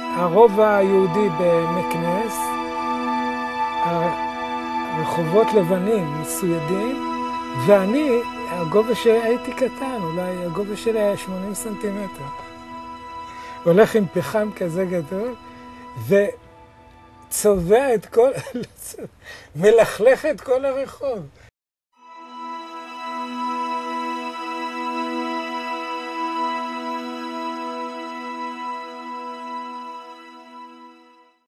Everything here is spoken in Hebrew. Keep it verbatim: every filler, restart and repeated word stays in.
הרוב היהודי במקנס, הרחובות לבנים מסוידים, ואני, הגובה שהייתי קטן, אולי הגובה שלי היה שמונים סנטימטר. הולך עם פחם כזה גדול, וצובע את כל, מלכלך את כל הרחוב.